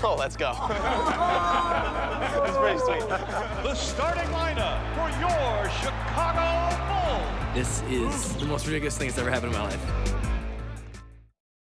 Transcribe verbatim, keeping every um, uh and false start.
Oh, let's go. That's pretty sweet. The starting lineup for your Chicago Bulls. This is the most ridiculous thing that's ever happened in my life.